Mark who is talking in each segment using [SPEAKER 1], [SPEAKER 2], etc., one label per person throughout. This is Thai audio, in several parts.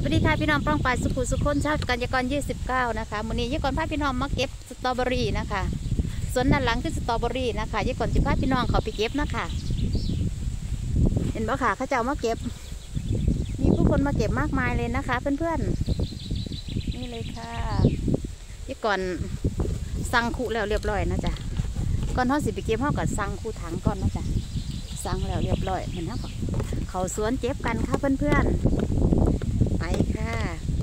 [SPEAKER 1] วัสดีค่ะพี่น้องป้องปายสุขุสุขคนชาวกัญญากร29นะคะมื้อนี้ยี่ก่อนพาพี่น้องมาเก็บสตรอเบอรี่นะคะสวนด้านหลังคือสตรอเบอรี่นะคะยี่ก่อนจะพาพี่น้องเขาไปเก็บนะคะเห็นบ่ค่ะเขาเจ้ามาเก็บมีผู้คนมาเก็บมากมายเลยนะคะเพื่อนๆนี่เลยค่ะยี่ก่อนสั่งคู่แล้วเรียบร้อยนะจ๊ะก่อนเขาสิไปเก็บเขาก็สั่งคู่ถังก่อนนะจ๊ะสั่งแล้วเรียบร้อยเห็นไหมคะเขาสวนเก็บกันค่ะเพื่อนๆไปค่ะ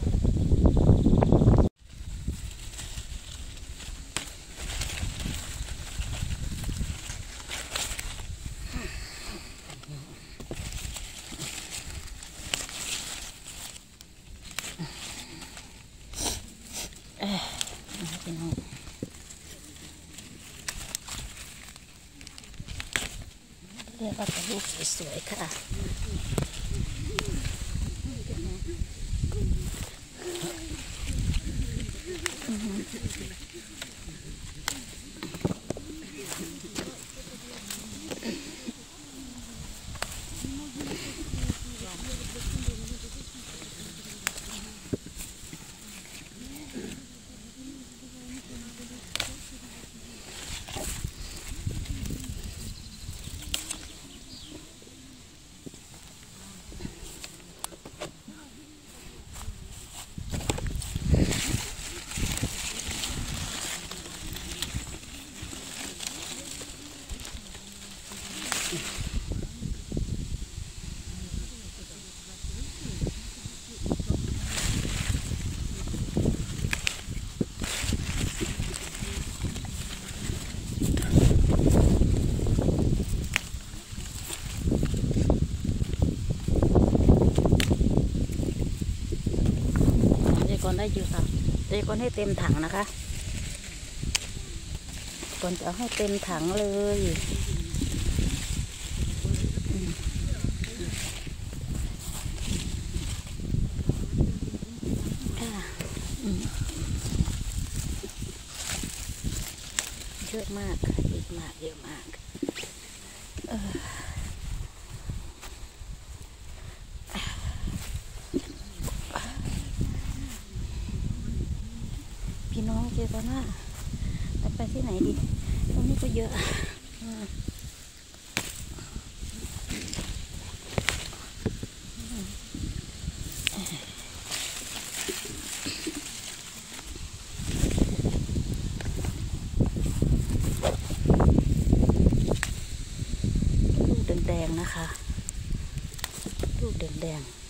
[SPEAKER 1] พี่น้องเรียกว่าเป็นลูกสวยๆค่ะก่อนได้อยู่ค่ะเดี๋ยวก่อนให้เต็มถังนะคะก่อนจะเอาให้เต็มถังเลยเยอะมากเยอะมากเยอะมากพี่น้องเจอกันว่าไปที่ไหนดีตรงนี้ก็เยอะลูกแดงๆนะคะลูกแดงๆ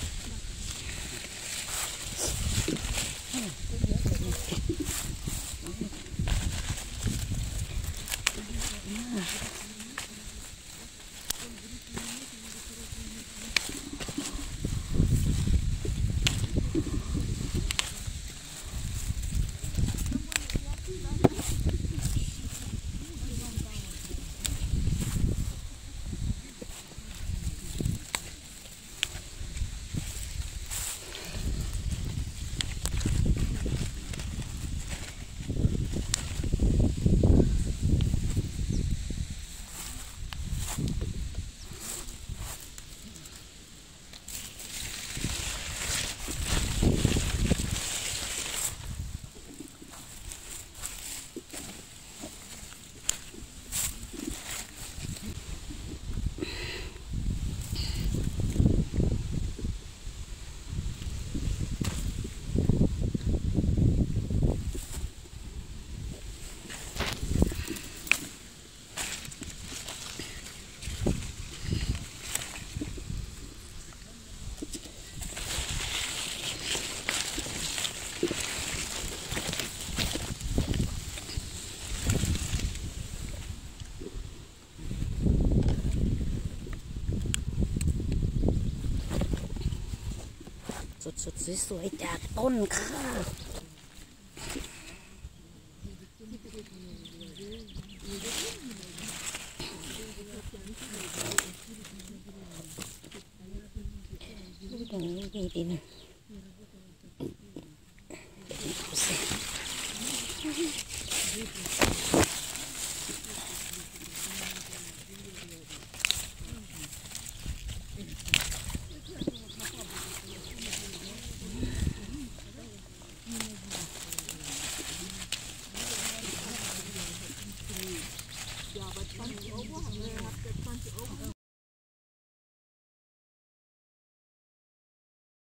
[SPEAKER 1] สดๆสวยๆจากต้นค่ะดูตรงนี้ดีดิน
[SPEAKER 2] ตอนสิโอ้บ่หันเลยครับตอนสิโอ้